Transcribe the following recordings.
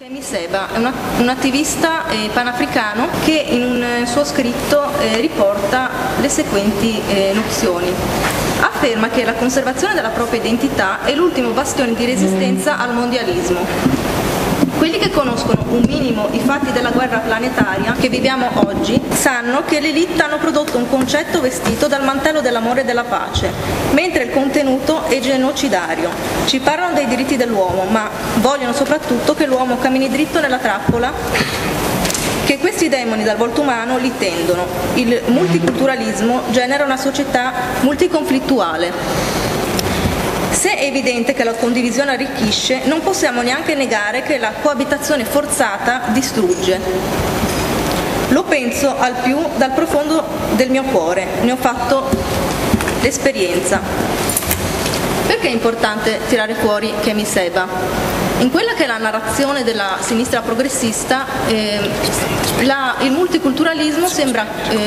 Kemi Seba è un attivista panafricano che in un suo scritto riporta le seguenti nozioni. Afferma che la conservazione della propria identità è l'ultimo bastione di resistenza al mondialismo. Quelli che conoscono un minimo i fatti della guerra planetaria che viviamo oggi sanno che le elite hanno prodotto un concetto vestito dal mantello dell'amore e della pace, mentre il contenuto è genocidario. Ci parlano dei diritti dell'uomo, ma vogliono soprattutto che l'uomo cammini dritto nella trappola che questi demoni dal volto umano li tendono. Il multiculturalismo genera una società multiconflittuale. Se è evidente che la condivisione arricchisce, non possiamo neanche negare che la coabitazione forzata distrugge. Lo penso al più dal profondo del mio cuore, ne ho fatto l'esperienza. Perché è importante tirare fuori Kemi Seba? In quella che è la narrazione della sinistra progressista, il multiculturalismo sembra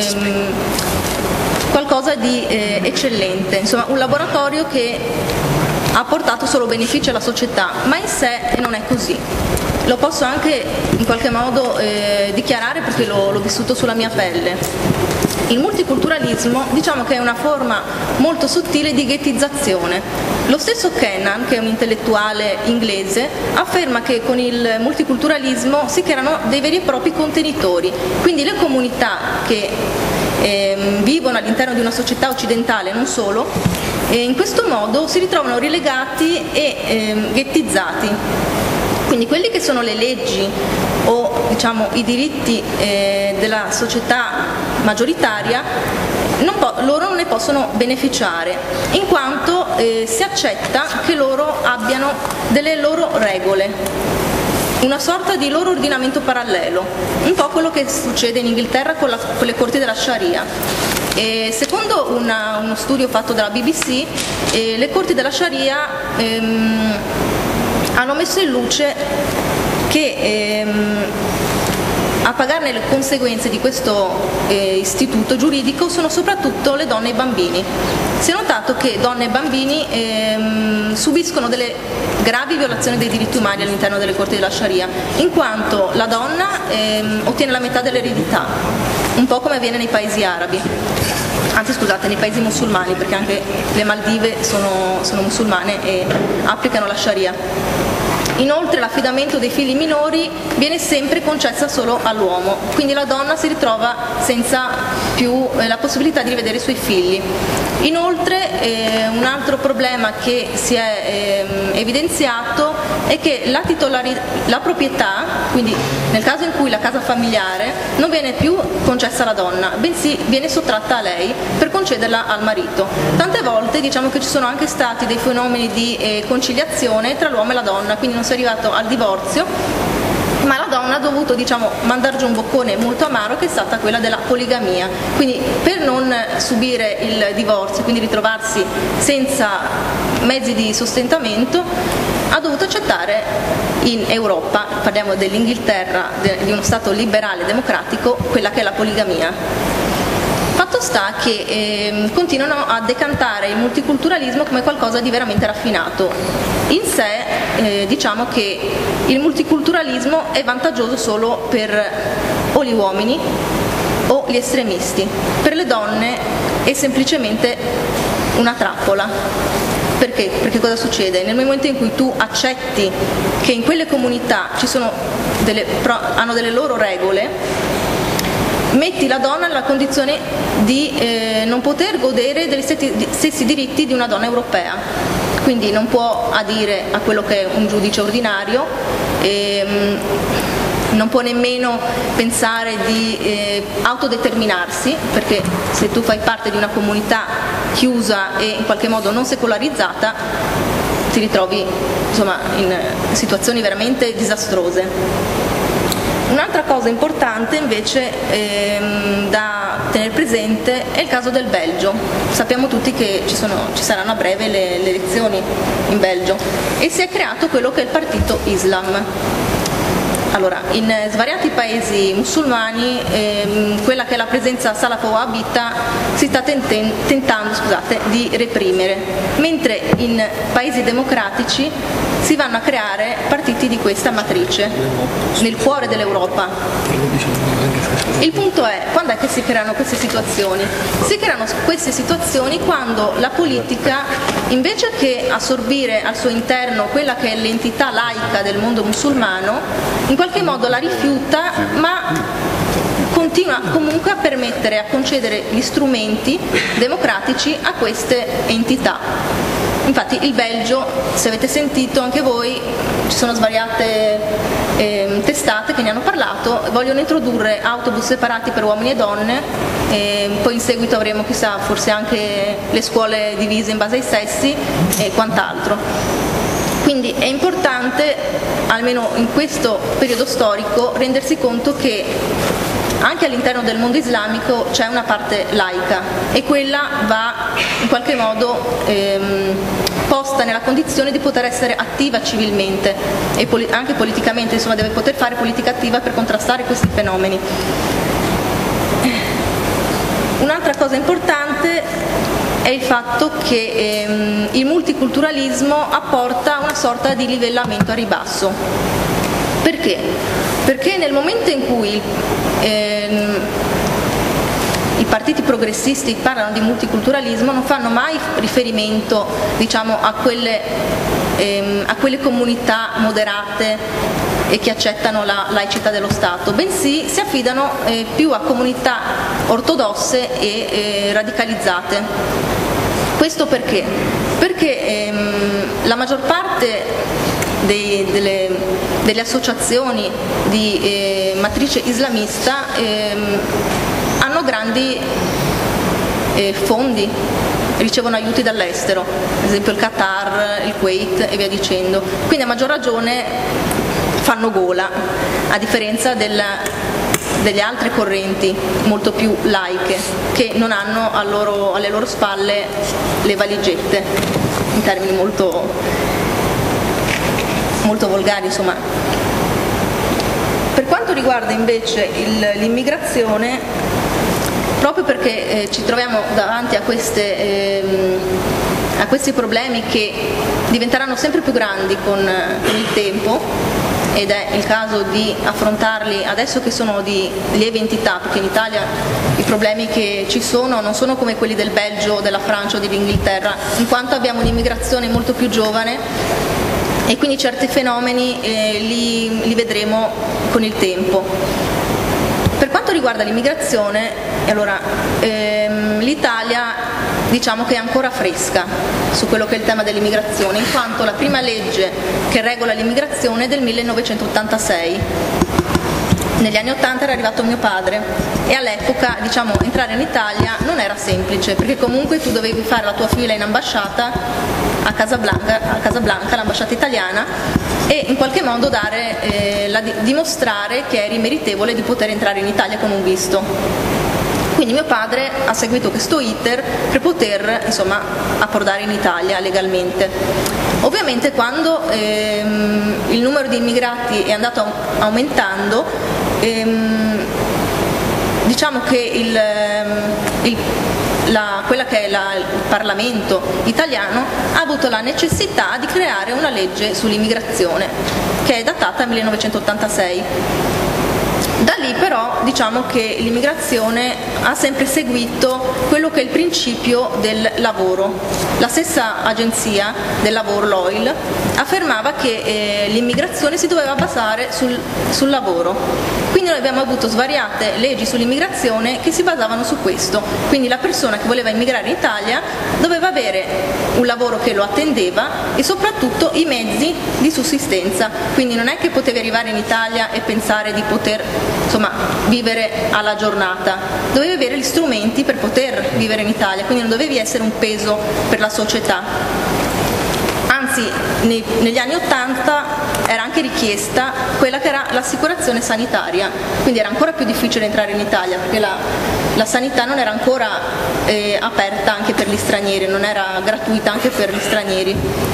qualcosa di eccellente, insomma un laboratorio che ha portato solo benefici alla società, ma in sé non è così. Lo posso anche in qualche modo dichiarare perché l'ho vissuto sulla mia pelle. Il multiculturalismo diciamo che è una forma molto sottile di ghettizzazione. Lo stesso Kennan, che è un intellettuale inglese, afferma che con il multiculturalismo si creano dei veri e propri contenitori, quindi le comunità che vivono all'interno di una società occidentale, non solo, in questo modo si ritrovano relegati e ghettizzati. Quindi quelli che sono le leggi o diciamo i diritti della società maggioritaria loro non ne possono beneficiare, in quanto si accetta che loro abbiano delle loro regole, una sorta di loro ordinamento parallelo, un po' quello che succede in Inghilterra con le corti della Sharia. Secondo uno studio fatto dalla BBC, le corti della Sharia hanno messo in luce che a pagarne le conseguenze di questo istituto giuridico sono soprattutto le donne e i bambini. Si è notato che donne e bambini subiscono delle gravi violazioni dei diritti umani all'interno delle corti della Sharia, in quanto la donna ottiene la metà dell'eredità, un po' come avviene nei paesi arabi, anzi scusate, nei paesi musulmani, perché anche le Maldive sono musulmane e applicano la Sharia. Inoltre l'affidamento dei figli minori viene sempre concessa solo all'uomo, quindi la donna si ritrova senza più la possibilità di rivedere i suoi figli. Inoltre un altro problema che si è evidenziato è che la proprietà, quindi nel caso in cui la casa familiare non viene più concessa alla donna, bensì viene sottratta a lei per concederla al marito. Tante volte diciamo che ci sono anche stati dei fenomeni di conciliazione tra l'uomo e la donna, quindi non si è arrivato al divorzio, ma la donna ha dovuto mandar giù un boccone molto amaro, che è stata quella della poligamia. Quindi per non subire il divorzio, quindi ritrovarsi senza mezzi di sostentamento, ha dovuto accettare in Europa, parliamo dell'Inghilterra, di uno Stato liberale democratico, quella che è la poligamia. Fatto sta che continuano a decantare il multiculturalismo come qualcosa di veramente raffinato. In sé diciamo che il multiculturalismo è vantaggioso solo per o gli uomini o gli estremisti. Per le donne è semplicemente una trappola. Perché? Perché cosa succede? Nel momento in cui tu accetti che in quelle comunità hanno delle loro regole, metti la donna nella condizione di non poter godere degli stessi diritti di una donna europea, quindi non può adire a quello che è un giudice ordinario, non può nemmeno pensare di autodeterminarsi, perché se tu fai parte di una comunità chiusa e in qualche modo non secolarizzata ti ritrovi insomma in situazioni veramente disastrose. Un'altra cosa importante invece da tenere presente è il caso del Belgio. Sappiamo tutti che ci saranno a breve le elezioni in Belgio e si è creato quello che è il partito Islam. Allora, in svariati paesi musulmani quella che è la presenza salafo-wahhabita si sta tentando di reprimere, mentre in paesi democratici si vanno a creare partiti di questa matrice nel cuore dell'Europa. Il punto è, quando è che si creano queste situazioni? Si creano queste situazioni quando la politica, invece che assorbire al suo interno quella che è l'entità laica del mondo musulmano, in qualche modo la rifiuta, ma continua comunque a permettere, a concedere gli strumenti democratici a queste entità. Infatti il Belgio, se avete sentito anche voi, ci sono svariate testate che ne hanno parlato, vogliono introdurre autobus separati per uomini e donne, poi in seguito avremo, chissà, forse anche le scuole divise in base ai sessi e quant'altro. Quindi è importante, almeno in questo periodo storico, rendersi conto che anche all'interno del mondo islamico c'è una parte laica e quella va in qualche modo posta nella condizione di poter essere attiva civilmente e anche politicamente, insomma deve poter fare politica attiva per contrastare questi fenomeni. Un'altra cosa importante è il fatto che il multiculturalismo apporta una sorta di livellamento a ribasso. Perché? Perché nel momento in cui i partiti progressisti parlano di multiculturalismo non fanno mai riferimento, diciamo, a quelle comunità moderate e che accettano la laicità dello Stato, bensì si affidano più a comunità ortodosse e radicalizzate. Questo perché? Perché la maggior parte delle associazioni di matrice islamista hanno grandi fondi, ricevono aiuti dall'estero, ad esempio il Qatar, il Kuwait e via dicendo, quindi a maggior ragione fanno gola, a differenza delle altre correnti molto più laiche che non hanno alle loro spalle le valigette, in termini molto volgari, insomma. Per quanto riguarda invece l'immigrazione, proprio perché ci troviamo davanti a questi problemi che diventeranno sempre più grandi con il tempo, ed è il caso di affrontarli adesso che sono di lieve entità, perché in Italia i problemi che ci sono non sono come quelli del Belgio, della Francia o dell'Inghilterra, in quanto abbiamo un'immigrazione molto più giovane e quindi certi fenomeni li vedremo con il tempo. Per quanto riguarda l'immigrazione, allora, l'Italia diciamo che è ancora fresca su quello che è il tema dell'immigrazione, in quanto la prima legge che regola l'immigrazione è del 1986. Negli anni 80 era arrivato mio padre e all'epoca, diciamo, entrare in Italia non era semplice, perché comunque tu dovevi fare la tua fila in ambasciata a Casablanca, l'ambasciata italiana, e in qualche modo dimostrare che eri meritevole di poter entrare in Italia con un visto. Quindi mio padre ha seguito questo iter per poter, insomma, approdare in Italia legalmente. Ovviamente quando il numero di immigrati è andato aumentando, diciamo che quella che è il Parlamento italiano ha avuto la necessità di creare una legge sull'immigrazione che è datata 1986. Da lì però diciamo che l'immigrazione ha sempre seguito quello che è il principio del lavoro. La stessa agenzia del lavoro, l'OIL, affermava che l'immigrazione si doveva basare sul lavoro. Quindi noi abbiamo avuto svariate leggi sull'immigrazione che si basavano su questo. Quindi la persona che voleva immigrare in Italia doveva avere un lavoro che lo attendeva e soprattutto i mezzi di sussistenza. Quindi non è che potevi arrivare in Italia e pensare di poter, insomma, vivere alla giornata, dovevi avere gli strumenti per poter vivere in Italia, quindi non dovevi essere un peso per la società. Anzi, negli anni 80 era anche richiesta quella che era l'assicurazione sanitaria, quindi era ancora più difficile entrare in Italia perché la sanità non era ancora aperta anche per gli stranieri, non era gratuita anche per gli stranieri.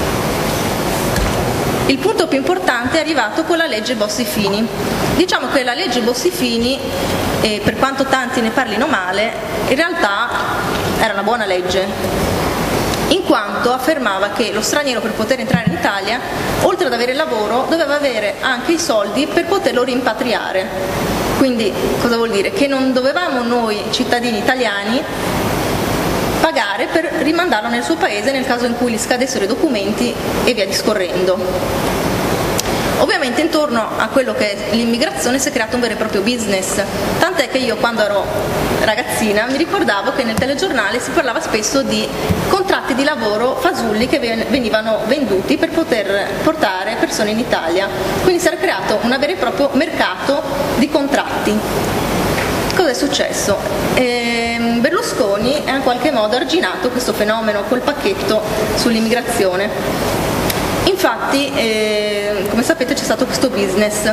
Il punto più importante è arrivato con la legge Bossi-Fini. Diciamo che la legge Bossi-Fini, per quanto tanti ne parlino male, in realtà era una buona legge, in quanto affermava che lo straniero per poter entrare in Italia, oltre ad avere lavoro, doveva avere anche i soldi per poterlo rimpatriare. Quindi cosa vuol dire? Che non dovevamo noi cittadini italiani pagare per rimandarlo nel suo paese nel caso in cui gli scadessero i documenti e via discorrendo. Ovviamente intorno a quello che è l'immigrazione si è creato un vero e proprio business, tant'è che io quando ero ragazzina mi ricordavo che nel telegiornale si parlava spesso di contratti di lavoro fasulli che venivano venduti per poter portare persone in Italia, quindi si era creato un vero e proprio mercato di contratti. Cosa è successo? Berlusconi ha in qualche modo arginato questo fenomeno col pacchetto sull'immigrazione. Infatti, come sapete, c'è stato questo business.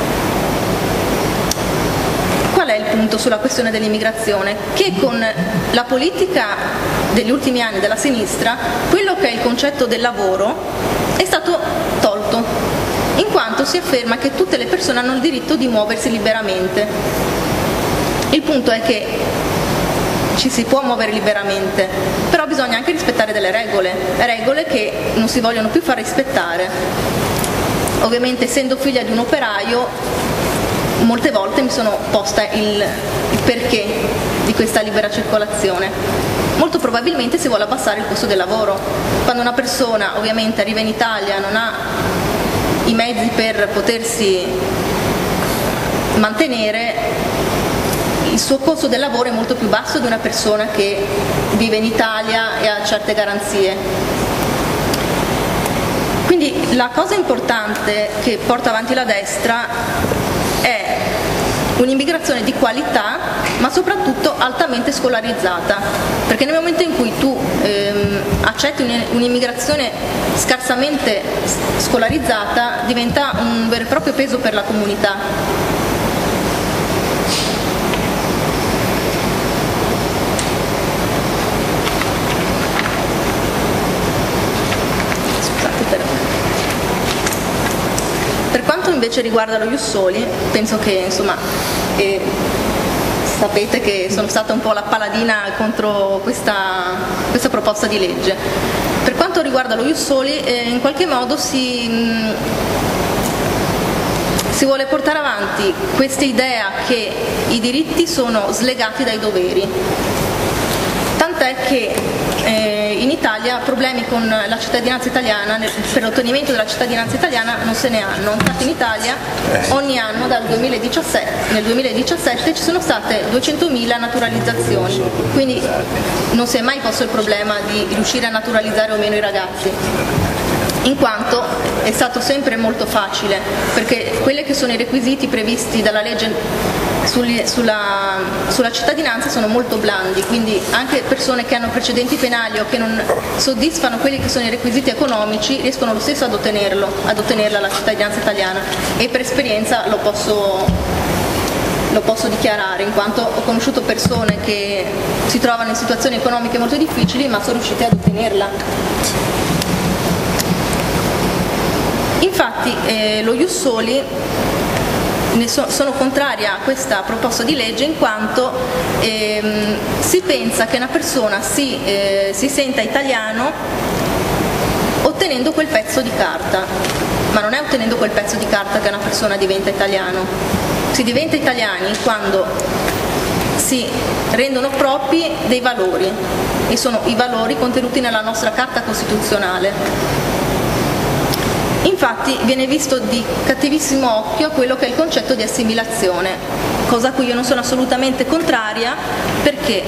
Qual è il punto sulla questione dell'immigrazione? Che con la politica degli ultimi anni della sinistra, quello che è il concetto del lavoro è stato tolto, in quanto si afferma che tutte le persone hanno il diritto di muoversi liberamente. Il punto è che ci si può muovere liberamente, però bisogna anche rispettare delle regole che non si vogliono più far rispettare. Ovviamente, essendo figlia di un operaio, molte volte mi sono posta il perché di questa libera circolazione. Molto probabilmente si vuole abbassare il costo del lavoro. Quando una persona ovviamente arriva in Italia, non ha i mezzi per potersi mantenere, il suo costo del lavoro è molto più basso di una persona che vive in Italia e ha certe garanzie. Quindi la cosa importante che porta avanti la destra è un'immigrazione di qualità, ma soprattutto altamente scolarizzata, perché nel momento in cui tu accetti un'immigrazione scarsamente scolarizzata, diventa un vero e proprio peso per la comunità. Per quanto invece riguarda lo Ius Soli, penso che insomma sapete che sono stata un po' la paladina contro questa proposta di legge. Per quanto riguarda lo Ius Soli, in qualche modo si vuole portare avanti questa idea che i diritti sono slegati dai doveri, tant'è che in Italia problemi con la cittadinanza italiana, per l'ottenimento della cittadinanza italiana non se ne hanno. Infatti in Italia ogni anno nel 2017 ci sono state 200.000 naturalizzazioni, quindi non si è mai posto il problema di riuscire a naturalizzare o meno i ragazzi, in quanto è stato sempre molto facile, perché quelli che sono i requisiti previsti dalla legge sulla cittadinanza sono molto blandi, quindi anche persone che hanno precedenti penali o che non soddisfano quelli che sono i requisiti economici riescono lo stesso ad ottenerla la cittadinanza italiana, e per esperienza lo posso dichiarare, in quanto ho conosciuto persone che si trovano in situazioni economiche molto difficili ma sono riuscite ad ottenerla. Infatti lo Ius Soli, sono contraria a questa proposta di legge in quanto si pensa che una persona si senta italiano ottenendo quel pezzo di carta, ma non è ottenendo quel pezzo di carta che una persona diventa italiano. Si diventa italiani quando si rendono propri dei valori, e sono i valori contenuti nella nostra Carta Costituzionale. Infatti viene visto di cattivissimo occhio quello che è il concetto di assimilazione, cosa a cui io non sono assolutamente contraria, perché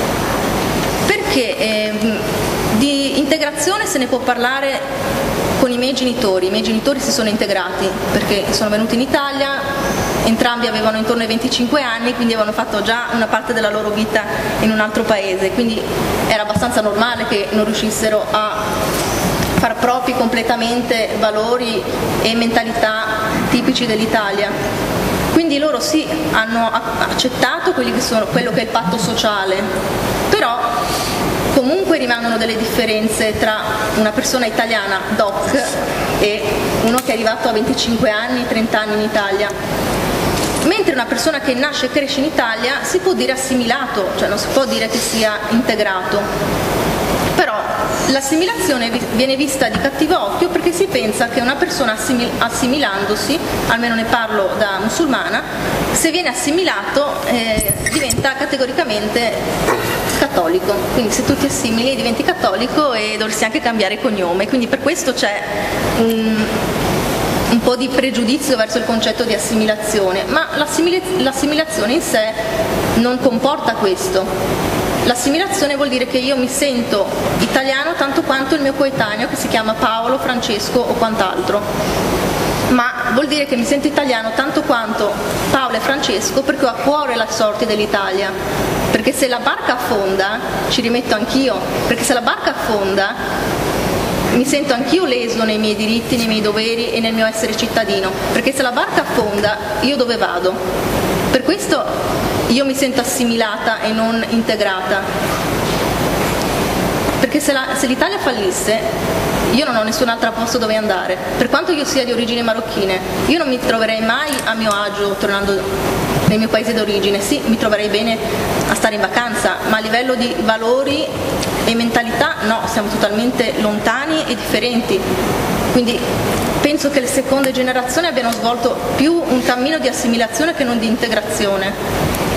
di integrazione se ne può parlare con i miei genitori si sono integrati perché sono venuti in Italia, entrambi avevano intorno ai 25 anni, quindi avevano fatto già una parte della loro vita in un altro paese, quindi era abbastanza normale che non riuscissero a far propri completamente valori e mentalità tipici dell'Italia. Quindi loro sì, hanno accettato quello che è il patto sociale, però comunque rimangono delle differenze tra una persona italiana doc e uno che è arrivato a 25 anni, 30 anni in Italia. Mentre una persona che nasce e cresce in Italia si può dire assimilato, cioè non si può dire che sia integrato. Però l'assimilazione viene vista di cattivo occhio perché si pensa che una persona assimilandosi, almeno ne parlo da musulmana, se viene assimilato diventa categoricamente cattolico, quindi se tu ti assimili diventi cattolico e dovresti anche cambiare cognome, quindi per questo c'è un po' di pregiudizio verso il concetto di assimilazione, ma l'assimilazione in sé non comporta questo. L'assimilazione vuol dire che io mi sento italiano tanto quanto il mio coetaneo che si chiama Paolo, Francesco o quant'altro, ma vuol dire che mi sento italiano tanto quanto Paolo e Francesco perché ho a cuore la sorte dell'Italia, perché se la barca affonda ci rimetto anch'io, perché se la barca affonda mi sento anch'io leso nei miei diritti, nei miei doveri e nel mio essere cittadino, perché se la barca affonda io dove vado? Per questo io mi sento assimilata e non integrata, perché se l'Italia fallisse io non ho nessun altro posto dove andare, per quanto io sia di origini marocchine, io non mi troverei mai a mio agio tornando nel mio paese d'origine, sì, mi troverei bene a stare in vacanza, ma a livello di valori e mentalità no, siamo totalmente lontani e differenti, quindi penso che le seconde generazioni abbiano svolto più un cammino di assimilazione che non di integrazione.